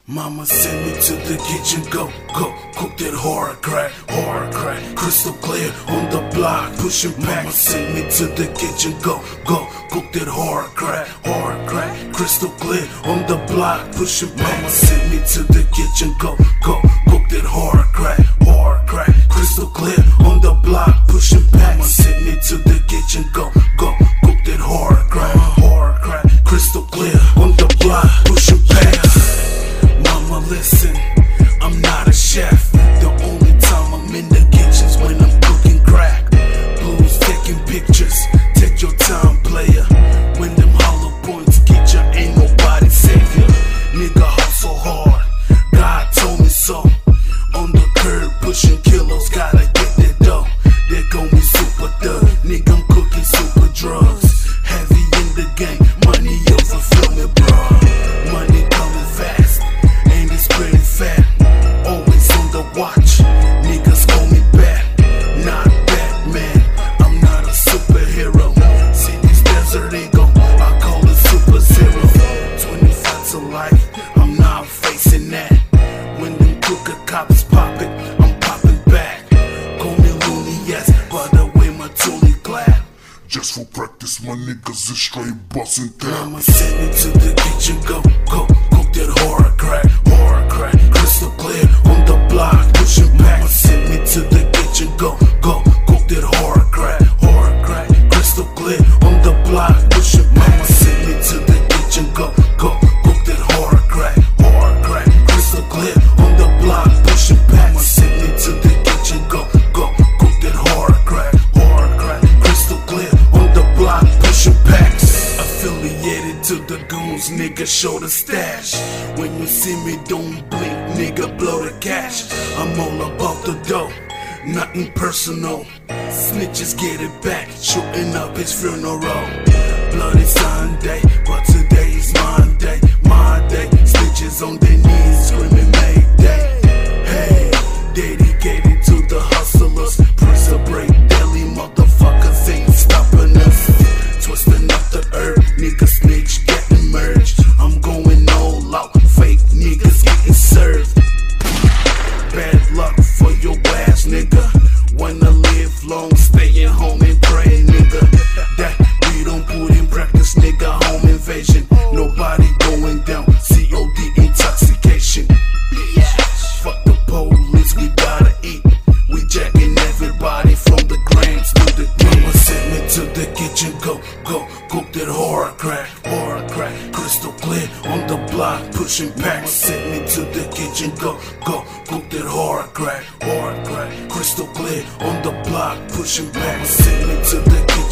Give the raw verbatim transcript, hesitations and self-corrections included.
Mama sent me to the kitchen, go, go, cook that hard crack, hard crack, crystal clear on the block, pushing back. Mama sent me to the kitchen, go, go, cook that hard crack, hard crack, crystal clear on the block, pushing back. Mama sent me to the kitchen, go, go, cook that hard crack, hard crack, crystal clear on the block, pushing back. Mama sent me to the kitchen, go, go, cook that hard crack, hard crack, crystal clear on the block, pushing back. Mama, listen, I'm not a chef. The only time I'm in the kitchen's when I'm cooking crack. Blues taking pictures, take your time, player. When them hollow points get ya, ain't nobody savior. Nigga hustle hard, God told me so. On the curb pushing kilos, gotta get that dough. They gon' be supathug, nigga I'm cooking supadrugs. Heavy in the game, money over feel me, bro. Money coming fast. Pretty fat, always on the watch. Niggas call me bad, not Batman. I'm not a superhero. See this desert eagle, I call it super zero. twenty-five to life, I'm not facing that. When them crooked cops pop it, I'm popping back. Call me loony, yes, by the way my toolie glad. Just for practice, my niggas is straight bustin' down. Mama send me to the kitchen, go, go, cook that hard crack, hard crack, crystal clear on the block, pushing back. Mama send me to the kitchen, go, go, cook that hard crack, hard crack, crystal clear on the block, pushing back. Mama send me to the kitchen, go, go, cook that hard crack, hard crack, crystal clear on the block, pushing back. Mama send me to the kitchen, go, go, cook that hard crack, hard crack, crystal clear on the block, pushing packs. Affiliated to the goons, nigga show the stash. When you see me don't blink, nigga blow the cash. I'm all about the dough, nothing personal. Snitches get it back, shooting up his funeral. Bloody Sunday, but today's Monday, my day. Snitches on their knees, screaming Mayday. Hey, dedicated to the hustlers. Prison break, daily motherfuckers ain't stopping us. Twisting up the earth, nigga snitch getting merged. I'm going all out, fake niggas getting served. Bad luck for your ass, nigga. Wanna live long, staying home and pray, nigga. That we don't put in practice, nigga. Home invasion, nobody going down. C O D intoxication. Fuck the police, we gotta eat. We jacking everybody from the grams to the king. Mama sent me to the kitchen, go, go, cook that hard crack, hard crack, crystal clear on the block, pushing packs. Sent me to the kitchen, go, go, cook that hard crack, hard crack, crystal clear on the block, pushing packs. Sent me to the kitchen.